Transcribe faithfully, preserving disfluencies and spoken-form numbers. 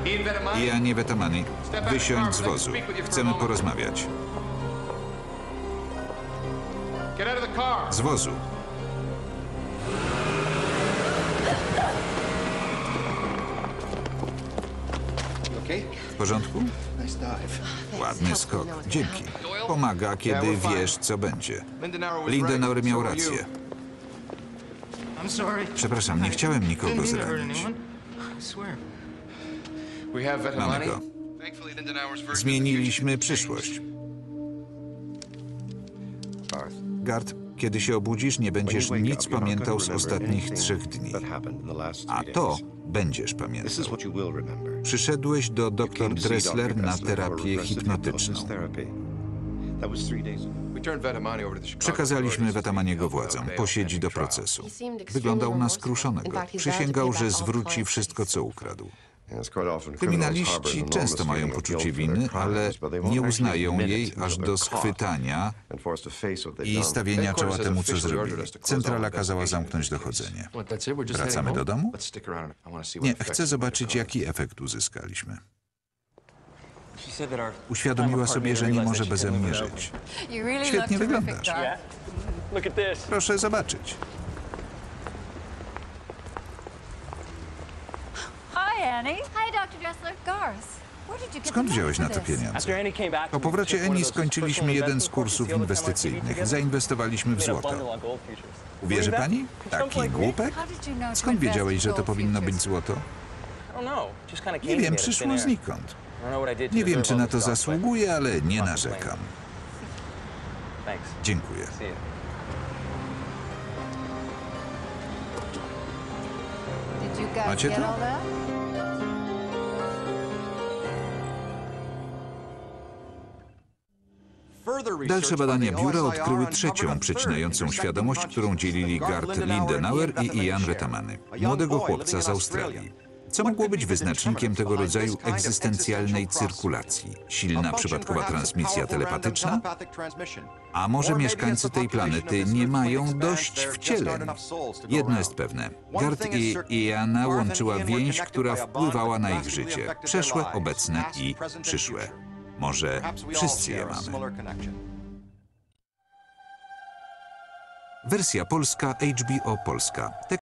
Ianie Vetamani, wysiądź z wozu. Chcemy porozmawiać. Z wozu. W porządku? Ładny skok. Dzięki. Pomaga, kiedy wiesz, co będzie. Lindenauer miał rację. Przepraszam, nie chciałem nikogo zranić. Mamy go. Zmieniliśmy przyszłość. Gart, kiedy się obudzisz, nie będziesz nic pamiętał z ostatnich trzech dni. A to będziesz pamiętał. Przyszedłeś do doktor Dressler na terapię hipnotyczną. Przekazaliśmy Vetamaniego władzom. Posiedzi do procesu. Wyglądał na skruszonego. Przysięgał, że zwróci wszystko, co ukradł. Kryminaliści często mają poczucie winy, ale nie uznają jej aż do schwytania i stawienia czoła temu, co zrobili. Centrala kazała zamknąć dochodzenie. Wracamy do domu? Nie, chcę zobaczyć, jaki efekt uzyskaliśmy. Uświadomiła sobie, że nie może beze mnie żyć. Świetnie wyglądasz. Proszę zobaczyć. Skąd wziąłeś na to pieniądze? Po powrocie Annie skończyliśmy jeden z kursów inwestycyjnych. Zainwestowaliśmy w złoto. Uwierzy pani? Taki głupek? Skąd wiedziałeś, że to powinno być złoto? Nie wiem, przyszło znikąd. Nie wiem, czy na to zasługuję, ale nie narzekam. Dziękuję. Macie to? Dalsze badania biura odkryły trzecią przecinającą świadomość, którą dzielili Gart Lindenauer i Ian Vetamani, młodego chłopca z Australii. Co mogło być wyznacznikiem tego rodzaju egzystencjalnej cyrkulacji? Silna przypadkowa transmisja telepatyczna? A może mieszkańcy tej planety nie mają dość wcieleń? Jedno jest pewne. Gart i Iana łączyła więź, która wpływała na ich życie. Przeszłe, obecne i przyszłe. Może wszyscy je mamy. Wersja polska H B O Polska.